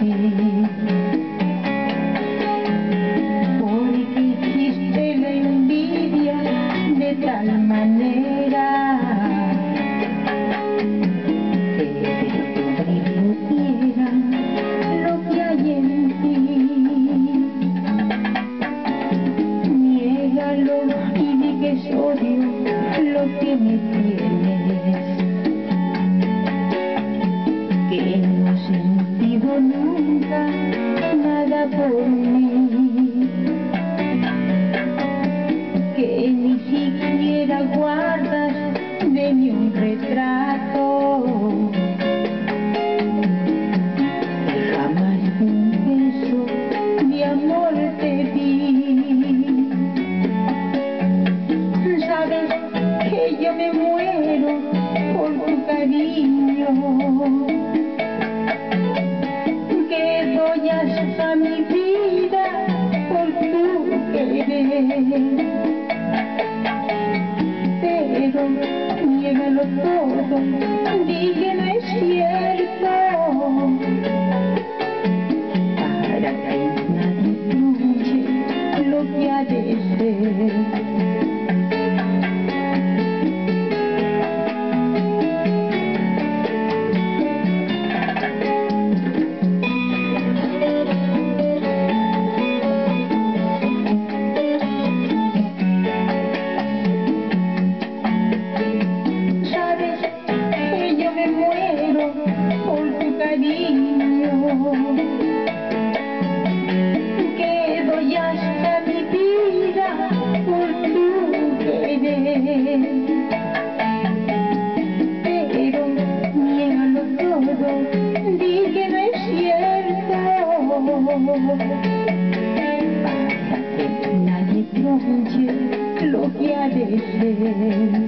así, porque hiciste la envidia de tal manera que descubriera lo que hay en ti. Niégalo y di que es odio lo que me tienes, que no he sentido nunca nada por mí, que ni siquiera guardas de mí un retrato, que jamás un beso de amor te di. Sabes que yo me muero por tu cariño, que doy hasta mi vida por tu querer, pero niégalo todo, di que no es cierto, para que nadie truche lo que ha de ser. Que doy hasta mi vida por tu querer, pero niégalo todo, di que no es cierto, para que nadie trunche lo que ha de ser.